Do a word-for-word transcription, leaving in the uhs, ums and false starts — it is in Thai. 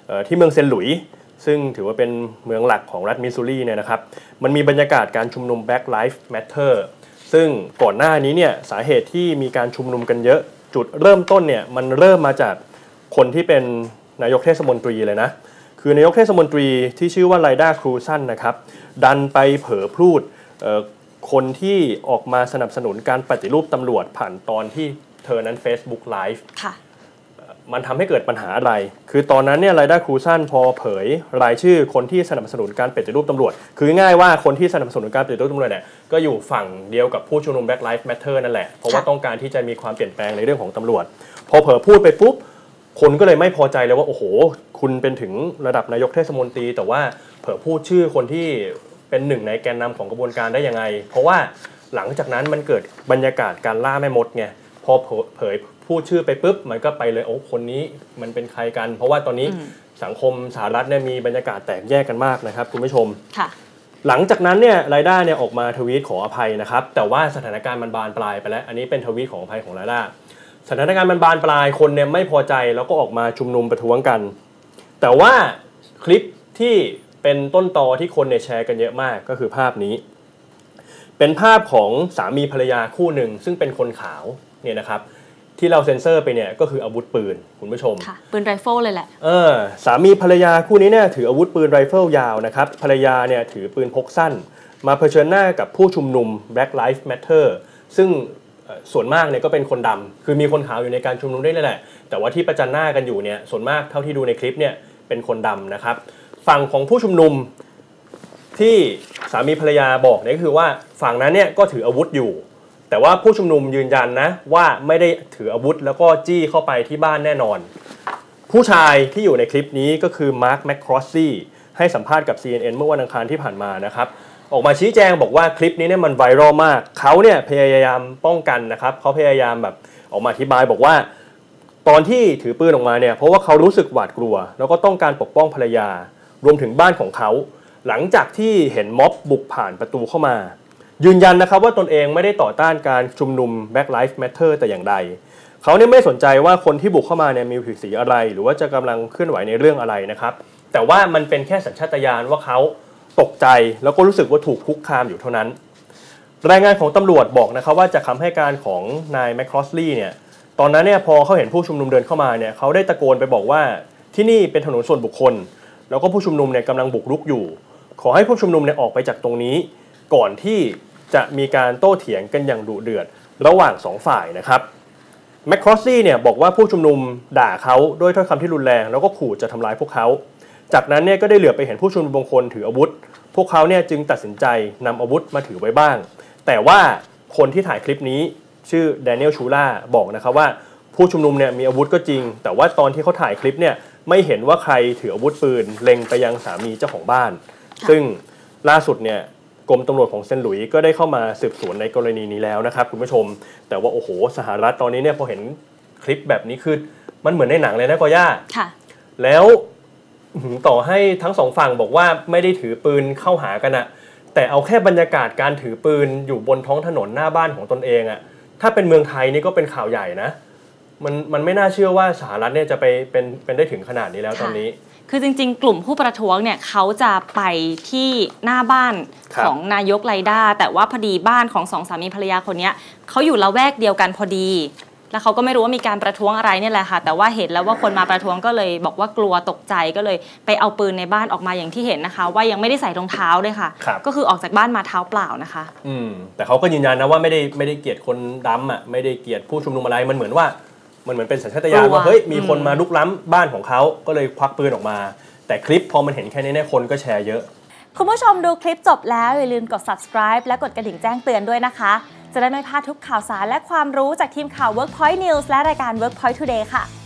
ที่เมืองเซนต์หลุยส์ซึ่งถือว่าเป็นเมืองหลักของรัฐมิสซูรีเนี่ยนะครับมันมีบรรยากาศการชุมนุม Black Lives Matter ซึ่งก่อนหน้านี้เนี่ยสาเหตุที่มีการชุมนุมกันเยอะจุดเริ่มต้นเนี่ยมันเริ่มมาจากคนที่เป็นนายกเทศมนตรีเลยนะคือนายกเทศมนตรีที่ชื่อว่าไลด้าครูซันนะครับดันไปเผยพูดคนที่ออกมาสนับสนุนการปฏิรูปตำรวจผ่านตอนที่เธอนั้น Facebook Live มันทำให้เกิดปัญหาอะไรคือตอนนั้นเนี่ยไลด้าครูซันพอเผยรายชื่อคนที่สนับสนุนการปฏิรูปตำรวจคือง่ายว่าคนที่สนับสนุนการปฏิรูปตำรวจเนี่ยก็อยู่ฝั่งเดียวกับผู้ชุมนุม Black Lives Matter นั่นแหละเพราะว่าต้องการที่จะมีความเปลี่ยนแปลงในเรื่องของตำรวจพอเผยพูดไปปุ๊บคนก็เลยไม่พอใจเลยว่าโอ้โหคุณเป็นถึงระดับนายกเทศมนตรีแต่ว่าเผยพูดชื่อคนที่เป็นหนึ่งในแกนนำของกระบวนการได้ยังไงเพราะว่าหลังจากนั้นมันเกิดบรรยากาศการล่าแม่มดไงพอเผยพูดชื่อไปปุ๊บมันก็ไปเลยโอ้คนนี้มันเป็นใครกันเพราะว่าตอนนี้สังคมสหรัฐเนี่ยมีบรรยากาศแตกแยกกันมากนะครับคุณผู้ชมหลังจากนั้นเนี่ยไลด้าเนี่ยออกมาทวีตขออภัยนะครับแต่ว่าสถานการณ์มันบานปลายไปแล้วอันนี้เป็นทวีตของอภัยของไลด้าสถานการณ์มันบานปลายคนเนี่ยไม่พอใจแล้วก็ออกมาชุมนุมประท้วงกันแต่ว่าคลิปที่เป็นต้นตอที่คนเนี่ยแชร์กันเยอะมากก็คือภาพนี้เป็นภาพของสามีภรรยาคู่หนึ่งซึ่งเป็นคนขาวเนี่ยนะครับที่เราเซ็นเซอร์ไปเนี่ยก็คืออาวุธปืนคุณผู้ชมค่ะปืนไรเฟิลเลยแหละเออสามีภรรยาคู่นี้เนี่ยถืออาวุธปืนไรเฟิลยาวนะครับภรรยาเนี่ยถือปืนพกสั้นมาเผชิญหน้ากับผู้ชุมนุม Black Lives Matter ซึ่งส่วนมากเนี่ยก็เป็นคนดำคือมีคนขาวอยู่ในการชุมนุมด้วยแหละแต่ว่าที่ประจันหน้ากันอยู่เนี่ยส่วนมากเท่าที่ดูในคลิปเนี่ยเป็นคนดำนะครับฝั่งของผู้ชุมนุมที่สามีภรรยาบอกเนี่ยก็คือว่าฝั่งนั้นเนี่ยก็ถืออาวุธอยู่แต่ว่าผู้ชุมนุมยืนยันนะว่าไม่ได้ถืออาวุธแล้วก็จี้เข้าไปที่บ้านแน่นอนผู้ชายที่อยู่ในคลิปนี้ก็คือมาร์คแมคครอสซี่ให้สัมภาษณ์กับ ซี เอ็น เอ็น เมื่อวันอังคารที่ผ่านมานะครับออกมาชี้แจงบอกว่าคลิปนี้เนี่ยมันไวรัลมากเขาเนี่ยพยายามป้องกันนะครับเขาพยายามแบบออกมาอธิบายบอกว่าตอนที่ถือปืนออกมาเนี่ยเพราะว่าเขารู้สึกหวาดกลัวแล้วก็ต้องการปกป้องภรรยารวมถึงบ้านของเขาหลังจากที่เห็นม็อบบุกผ่านประตูเข้ามายืนยันนะครับว่าตนเองไม่ได้ต่อต้านการชุมนุม Black Lives Matter แต่อย่างใดเขาเนี่ยไม่สนใจว่าคนที่บุกเข้ามาเนี่ยมีผิวสีอะไรหรือว่าจะกำลังเคลื่อนไหวในเรื่องอะไรนะครับแต่ว่ามันเป็นแค่สัญชาตญาณว่าเขาตกใจแล้วก็รู้สึกว่าถูกคุกคามอยู่เท่านั้นรายงานของตำรวจบอกนะครับว่าจากคำให้การของนายแมคครอสลีย์เนี่ยตอนนั้นเนี่ยพอเขาเห็นผู้ชุมนุมเดินเข้ามาเนี่ยเขาได้ตะโกนไปบอกว่าที่นี่เป็นถนนส่วนบุคคลแล้วก็ผู้ชุมนุมเนี่ยกำลังบุกรุกอยู่ขอให้ผู้ชุมนุมเนี่ยออกไปจากตรงนี้ก่อนที่จะมีการโต้เถียงกันอย่างดุเดือดระหว่างสองฝ่ายนะครับแมคครอสซี่เนี่ยบอกว่าผู้ชุมนุมด่าเขาด้วยถ้อยคำที่รุนแรงแล้วก็ขู่จะทำร้ายพวกเขาจากนั้นเนี่ยก็ได้เหลือไปเห็นผู้ชุมนุมบางคนถืออาวุธพวกเขาเนี่ยจึงตัดสินใจนำอาวุธมาถือไว้บ้างแต่ว่าคนที่ถ่ายคลิปนี้ชื่อแดเนียลชูล่าบอกนะครับว่าผู้ชุมนุมเนี่ยมีอาวุธก็จริงแต่ว่าตอนที่เขาถ่ายคลิปเนี่ยไม่เห็นว่าใครถืออาวุธปืนเล็งไปยังสามีเจ้าของบ้านซึ่งล่าสุดเนี่ยกรมตำรวจของเซนต์หลุยส์ก็ได้เข้ามาสืบสวนในกรณีนี้แล้วนะครับคุณผู้ชมแต่ว่าโอ้โหสหรัฐตอนนี้เนี่ยพอเห็นคลิปแบบนี้คือมันเหมือนในหนังเลยนะกอย่าค่ะแล้วต่อให้ทั้งสองฝั่งบอกว่าไม่ได้ถือปืนเข้าหากันอะแต่เอาแค่บรรยากาศการถือปืนอยู่บนท้องถนนหน้าบ้านของตนเองอะถ้าเป็นเมืองไทยนี่ก็เป็นข่าวใหญ่นะมันมันไม่น่าเชื่อว่าสหรัฐเนี่ยจะไปเป็นเป็นได้ถึงขนาดนี้แล้วตอนนี้คือจริงๆกลุ่มผู้ประท้วงเนี่ยเขาจะไปที่หน้าบ้านของนายกไลด้าแต่ว่าพอดีบ้านของสองสามีภรรยาคนนี้เขาอยู่ละแวกเดียวกันพอดีแล้วเขาก็ไม่รู้ว่ามีการประท้วงอะไรเนี่ยแหละค่ะแต่ว่าเห็นแล้วว่าคนมาประท้วงก็เลยบอกว่ากลัวตกใจก็เลยไปเอาปืนในบ้านออกมาอย่างที่เห็นนะคะว่ายังไม่ได้ใส่รองเท้าด้วยค่ะก็คือออกจากบ้านมาเท้าเปล่านะคะอืมแต่เขาก็ยืนยันนะว่าไม่ได้ไม่ได้เกลียดคนดำอ่ะไม่ได้เกลียดผู้ชุมนุมอะไรมันเหมือนว่ามันเหมือนเป็นสัญชาตญาณว่าเฮ้ยมีคนมาลุกล้ำบ้านของเขาก็เลยควักปืนออกมาแต่คลิปพอมันเห็นแค่นี้เนี่ยคนก็แชร์เยอะคุณผู้ชมดูคลิปจบแล้วอย่าลืมกด ซับสไครบ์ และกดกระดิ่งแจ้งเตือนด้วยนะคะจะได้ไม่พลาดทุกข่าวสารและความรู้จากทีมข่าว Workpoint News และรายการ Workpoint Today ค่ะ